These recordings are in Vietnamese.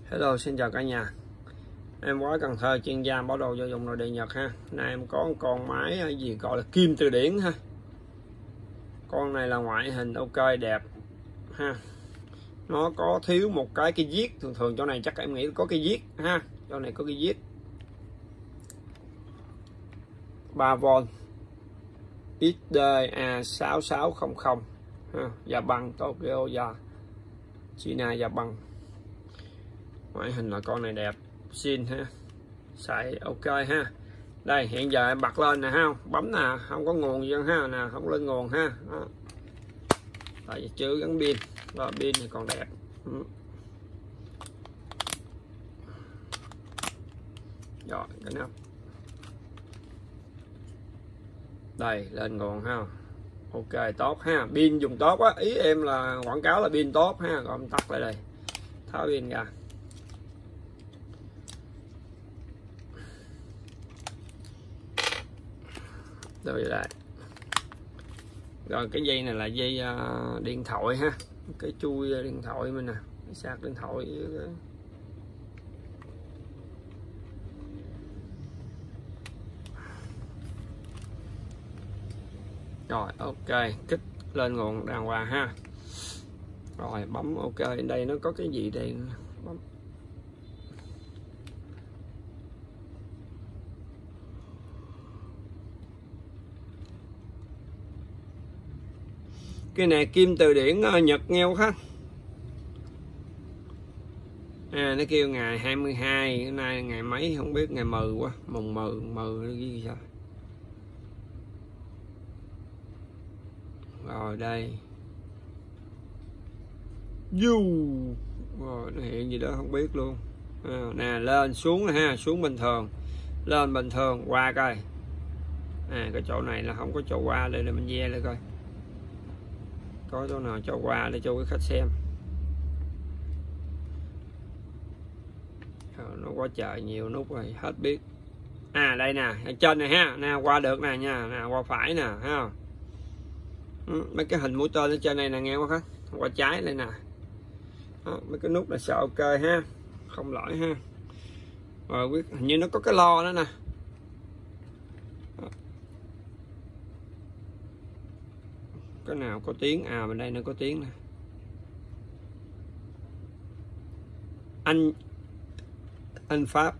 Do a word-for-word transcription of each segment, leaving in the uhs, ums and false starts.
Hello, xin chào cả nhà. Em Quái Cần Thơ, chuyên gia bảo đồ gia dụng nội địa Nhật ha. Nay em có một con máy gì gọi là kim từ điển ha. Con này là ngoại hình ok đẹp ha. Nó có thiếu một cái cái viết, thường thường chỗ này chắc em nghĩ có cái viết ha. Chỗ này có cái viết ba vôn ích đê A sáu sáu không không ha. Dạ bằng Tokyo và China dạ bằng. Ngoại hình là con này đẹp, zin ha, xài ok ha. Đây hiện giờ em bật lên nè ha, bấm nè, không có nguồn gì ha, nè không lên nguồn ha. Đó. Tại vì chưa gắn pin, và pin thì còn đẹp. Ừ. Rồi cái nắp. Đây lên nguồn ha. Ok tốt ha, pin dùng tốt á, ý em là quảng cáo là pin tốt ha. Rồi em tắt lại đây, tháo pin ra. Rồi lại. Rồi cái dây này là dây uh, điện thoại ha, cái chui điện thoại mình nè, sạc điện thoại. Rồi ok, kích lên nguồn đàng hoàng ha. Rồi bấm ok, đây nó có cái gì đây, bấm. Cái này kim từ điển Nhật nghèo khách. À nó kêu ngày hai mươi hai, cái nay ngày mấy không biết, ngày mừ quá, mùng mừ mừ cái gì sao. Rồi đây. Du. Rồi nó hiện gì đó không biết luôn. À, nè lên xuống nè ha, xuống bình thường. Lên bình thường qua coi. À cái chỗ này là không có chỗ qua, đây là mình ve lại coi. Có chỗ nào cho qua để cho quý khách xem. Rồi, nó quá trời nhiều nút rồi hết biết. À đây nè, ở trên này ha, nè qua được nè nha, nè qua phải nè, thấy không? Ừ, mấy cái hình mũi tên ở trên này nè nghe quá khách, qua trái đây nè. Đó, mấy cái nút là sợ ok ha, không lỗi ha. Rồi quyết hình như nó có cái lo đó nè. Đó. Cái nào có tiếng, à bên đây nó có tiếng nè. Anh anh Pháp.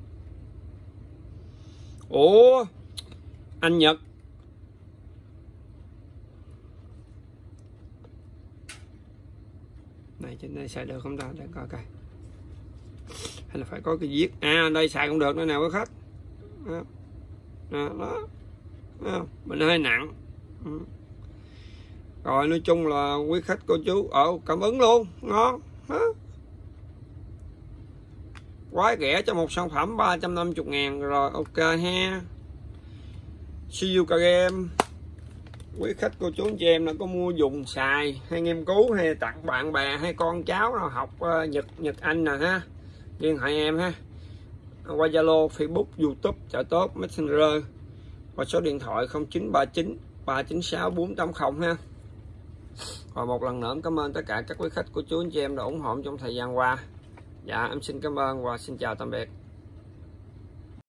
Ủa anh Nhật. Này trên đây xài được không ta, để coi coi. Hay là phải có cái viết. À đây xài cũng được nữa nào các khách. Đó. Đó, đó. Đó. Mình hơi nặng. Ừ. Rồi nói chung là quý khách cô chú ở cảm ứng luôn, ngon. Đó. Quá rẻ cho một sản phẩm ba trăm năm mươi ngàn rồi, ok ha. See you again. Quý khách cô chú anh chị em là có mua dùng xài hay nghiên cứu hay tặng bạn bè hay con cháu nào học uh, Nhật Nhật Anh nè ha, liên hệ em ha, qua Zalo, Facebook, YouTube, chợ tốt, Messenger và số điện thoại không chín ba chín ba chín sáu bốn tám không ha. Và một lần nữa cảm ơn tất cả các quý khách cô chú anh chị em đã ủng hộ trong thời gian qua. Dạ em xin cảm ơn và xin chào tạm biệt.